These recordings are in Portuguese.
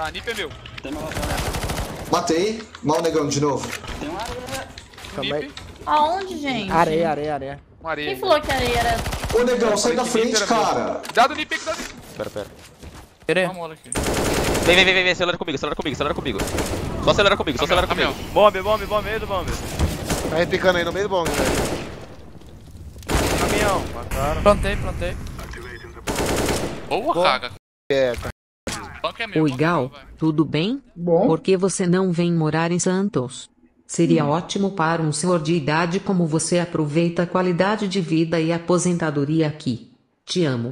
Tá, Nip é meu. Matei. Mal negão de novo. Nip. Aonde, gente? Areia. Uma areia. Quem falou que areia era... Ô, negão, sai da frente, cara. Cuidado, Nip, cuidado. Pera. Uma mola aqui. Vem, acelera comigo. Só acelera comigo. Bombe, meio do bombe. Tá repicando aí no meio do bombe, velho. Caminhão, mataram. Plantei. Boa, caga. Banco é meu. Oi, Gal, tudo bem? Bom. Por que você não vem morar em Santos? Seria ótimo para um senhor de idade como você aproveita a qualidade de vida e aposentadoria aqui. Te amo.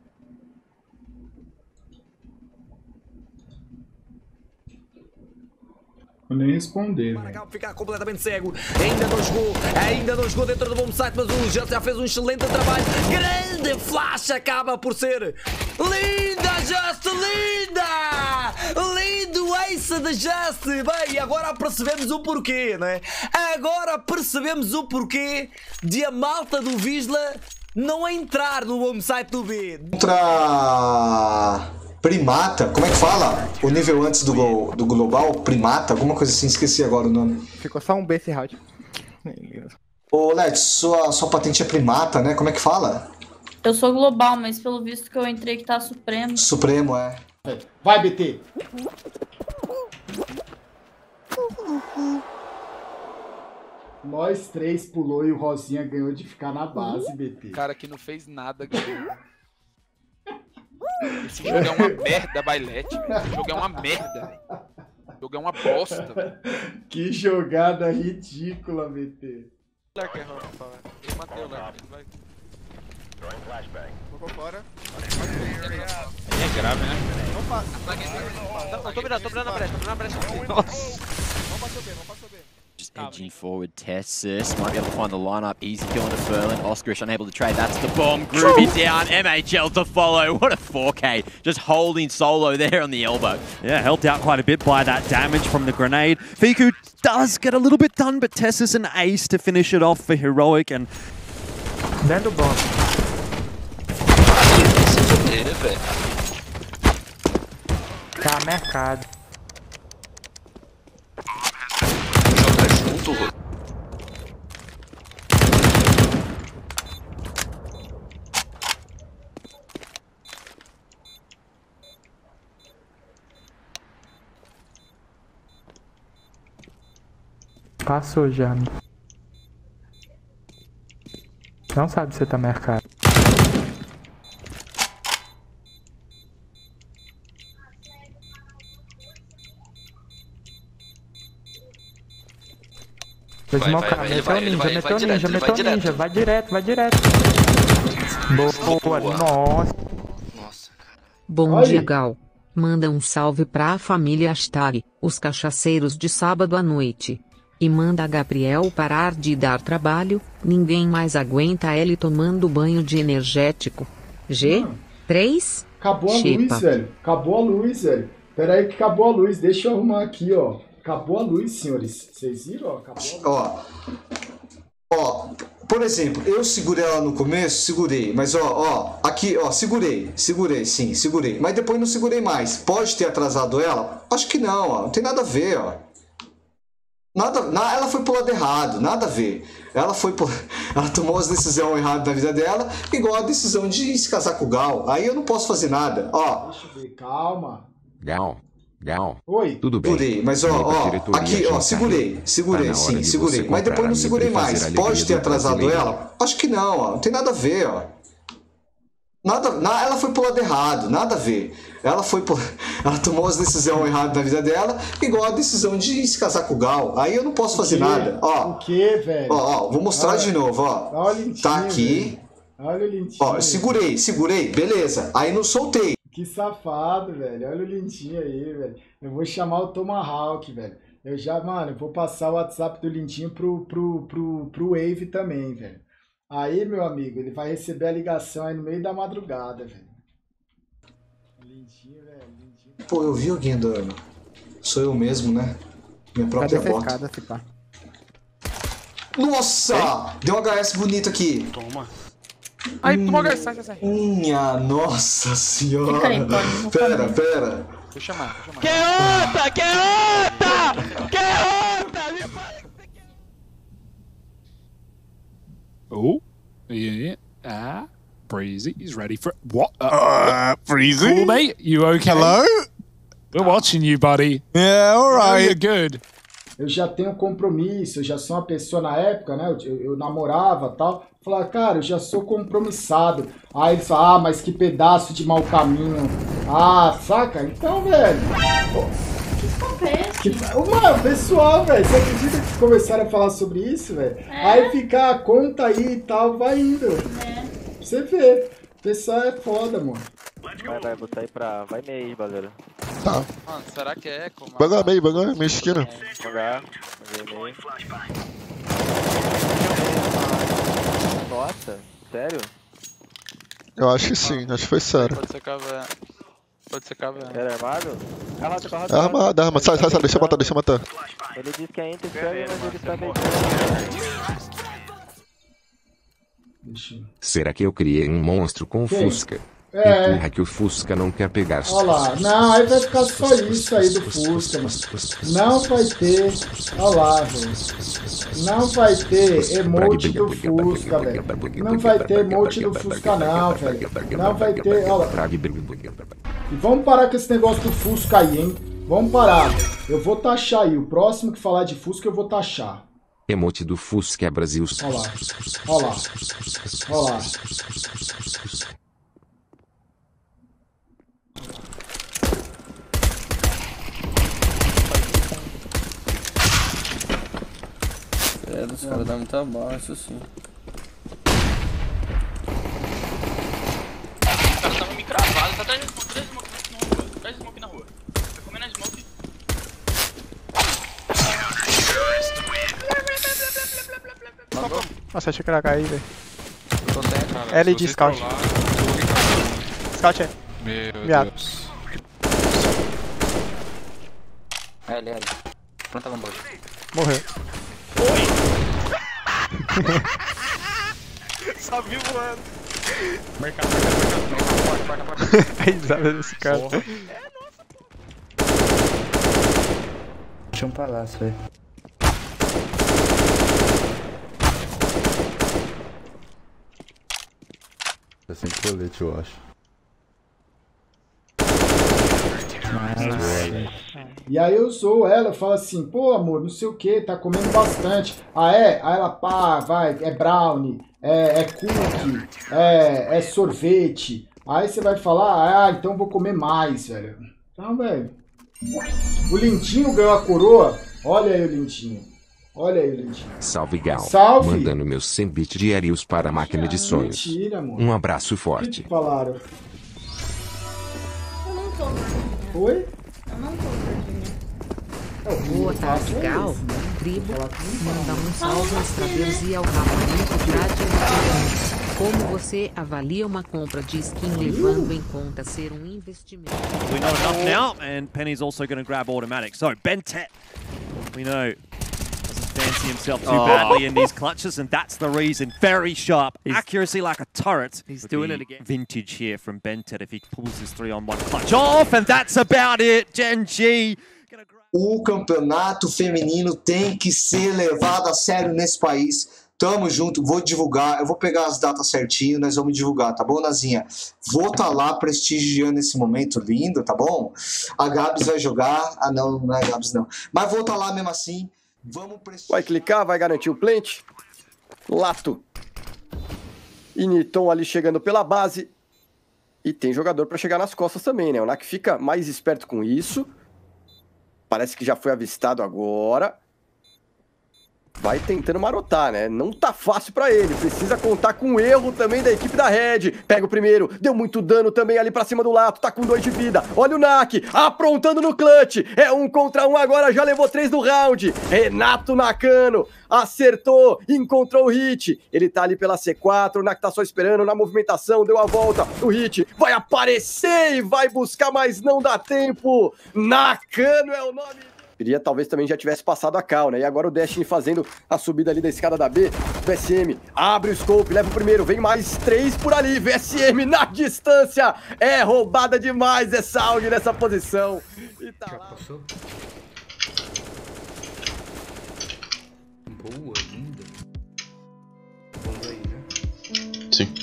Vou nem responder, velho. Acaba de ficar completamente cego. Ainda não jogou dentro do bom site, mas o Just já fez um excelente trabalho. Grande flash, acaba por ser linda, Just, linda! Lindo ace de Just. Bem, agora percebemos o porquê, né? Agora percebemos o porquê de a malta do Vizsla não entrar no home site do B. Contra... Primata, como é que fala? O nível antes do global? Primata? Alguma coisa assim, esqueci agora o nome. Ficou só um B esse round. Ô, Let's, sua patente é Primata, né? Como é que fala? Eu sou global, mas pelo visto que eu entrei que tá Supremo. Supremo, é. Vai, BT. Nós três pulou e o Rosinha ganhou de ficar na base, BT. Cara que não fez nada, ganhou. Esse jogo é uma merda, Bailete. Esse jogo é uma merda, velho. Esse jogo é uma bosta, velho. Que jogada ridícula, BT. Ele matei o Lerk, vai. Vou fora. É grave, né? Não, tô mirando na brecha, Nossa. Vamos passar o B. Just edging forward, Tessus might be able to find the lineup. Easy kill into Ferlin. Oscarish unable to trade. That's the bomb. Groovy down. MHL to follow. What a 4K. Just holding solo there on the elbow. Yeah, helped out quite a bit by that damage from the grenade. Fiku does get a little bit done, but Tessus an ace to finish it off for Heroic. And Dentro do bombe. Tá mercado. Passou já. Não sabe se tá mercado. Vou desmocar, meteu ninja, vai direto. Boa, nossa. Bom dia, Gal. Manda um salve pra família Hashtag, os cachaceiros de sábado à noite. E manda a Gabriel parar de dar trabalho, ninguém mais aguenta ele tomando banho de energético. G3? Acabou a luz, velho. Acabou a luz, velho. Pera aí que acabou a luz. Deixa eu arrumar aqui, ó. Acabou a luz, senhores. Vocês viram? Ó, acabou a luz. Ó, por exemplo, eu segurei ela no começo, segurei, mas aqui, segurei, sim, segurei, mas depois não segurei mais. Pode ter atrasado ela? Acho que não, ó, não tem nada a ver, ó. Ela foi pro lado errado, nada a ver. Ela tomou as decisões erradas na vida dela, igual a decisão de se casar com o Gal. Aí eu não posso fazer nada, ó. Deixa eu ver, calma. Gal. Oi. Tudo bem. Segurei, mas aqui, segurei, sim, segurei, mas depois não segurei mais. Pode ter atrasado ela? Acho que não, ó, não tem nada a ver, ó. Ela foi pro lado errado, nada a ver. Ela tomou as decisões erradas na vida dela, igual a decisão de se casar com o Gal. Aí eu não posso fazer nada, ó. O que, velho? Ó, vou mostrar de novo, ó. Olha o lentinho, tá aqui. Velho. Olha o lentinho. Ó, eu segurei, beleza. Aí não soltei. Que safado, velho. Olha o lentinho aí, velho. Eu vou chamar o Tomahawk, velho. Eu vou passar o WhatsApp do lentinho pro Wave também, velho. Aí, meu amigo, ele vai receber a ligação aí no meio da madrugada, velho. Lentinho, velho. Pô, eu vi alguém andando. Sou eu mesmo, né? Minha própria bota. Nossa! Deu um HS bonito aqui. Toma. Aí, toma HS, sai. Minha nossa senhora. Fica aí, pode. Pera. Deixa eu chamar. Que outra! Oh, yeah. Breezy is ready for what? Breezy? Cool, mate. You okay? Hello? We're watching you, buddy. Yeah, all right. You're good. Eu já tenho compromisso, eu já sou uma pessoa na época, né? Eu namorava e tal. Falava, cara, eu já sou compromissado. Aí eles falam, mas que pedaço de mau caminho. Saca? Então, velho. Mano, pessoal, velho, você acredita que começaram a falar sobre isso, velho? Aí fica a conta aí e tal, vai indo. Você vê. O pessoal é foda, mano. Vai botar aí pra... Vai meio aí, Baleiro. Tá. Mano, será que é eco? Bangar meio, meio esquina. Bangar. Meio. Nossa, sério? Eu acho que sim, acho que foi sério. Pode ser caverna. Era armado? É armado. Sai, deixa eu matar. Ele disse que é enter mas ele tá meio... Será que eu criei um monstro com Fusca? É que o Fusca não quer pegar. Olha lá, não, aí vai ficar só isso aí do Fusca, mano. Não vai ter, olha lá, velho. Não vai ter emote do Fusca, velho. Não vai ter emote do Fusca não, velho. Não vai ter, olha lá. E vamos parar com esse negócio do Fusca aí, hein. Vamos parar. Eu vou taxar aí, o próximo que falar de Fusca eu vou taxar. Emote do Fusca é Brasil. Olha lá. Os caras dão muito abaixo, assim. Os caras estavam me cravados, tá atrás de smoke na rua. Tô comendo a smoke. Nossa, achei que era cair, velho. L de scout. Scout é. Meu Deus. L. Planta a bomba. Morreu. Só viu voando. Mercado. A risada desse cara. Deixa um palácio, velho. Tá sem colete, eu acho. E aí eu sou ela, eu falo assim, pô amor, não sei o que, tá comendo bastante. Aí ela, pá, vai, é brownie, é cookie, é sorvete. Aí você vai falar, então vou comer mais, velho. Então, velho. O Lintinho ganhou a coroa. Olha aí o Lintinho. Salve, Gal. Salve. Mandando meus 100 bits diários para a máquina de sonhos. Mentira, amor. Um abraço forte. O que falaram? Eu não tô gordinha. Oi? Eu não tô gordinha. Boa tarde, Gal. Tribo, manda um salve aos tradeiros e ao Rafarinho Trade. Como você avalia uma compra de skin levando em conta ser um investimento? We know enough now, and Penny's also going to grab automatic. So, Bentet, we know, doesn't fancy himself too badly in these clutches, and that's the reason. Very sharp. Accuracy like a turret. He's doing it again. Vintage here from Bentet if he pulls his 3-on-1 clutch off, and that's about it. Gen G. O campeonato feminino tem que ser levado a sério nesse país. Tamo junto, vou divulgar, eu vou pegar as datas certinho, nós vamos divulgar, tá bom, Nazinha? Vou estar lá prestigiando esse momento lindo, tá bom? A Gabs vai jogar, não é a Gabs não, mas vou estar lá mesmo assim, vamos prestigiar. Vai clicar, vai garantir o plant, Lato e Niton ali chegando pela base, e tem jogador pra chegar nas costas também, né? O Nak fica mais esperto com isso, parece que já foi avistado agora. Vai tentando marotar, né? Não tá fácil pra ele. Precisa contar com o erro também da equipe da Red. Pega o primeiro. Deu muito dano também ali pra cima do Lato. Tá com 2 de vida. Olha o Nak. Aprontando no clutch. É 1 contra 1 agora. Já levou 3 do round. Renato Nakano. Acertou. Encontrou o hit. Ele tá ali pela C4. O Nak tá só esperando na movimentação. Deu a volta. O hit vai aparecer e vai buscar, mas não dá tempo. Nakano é o nome. Queria talvez também já tivesse passado a cal, né? E agora o Destiny fazendo a subida ali da escada da B. VSM abre o scope, leva o primeiro, vem mais 3 por ali. VSM na distância. É roubada demais essa AUG nessa posição. E tá lá. Passou? Boa, linda. Bomba aí, né? Sim.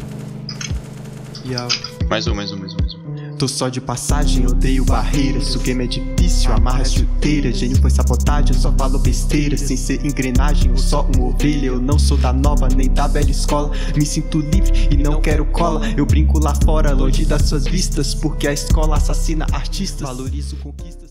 Mais um. Tô só de passagem, odeio barreiras. O game é difícil, amarra as chuteiras. Gênio foi sabotagem, eu só falo besteira. Sem ser engrenagem ou só uma ovelha. Eu não sou da nova nem da velha escola. Me sinto livre e não quero cola. Eu brinco lá fora, longe das suas vistas. Porque a escola assassina artistas. Valorizo conquistas.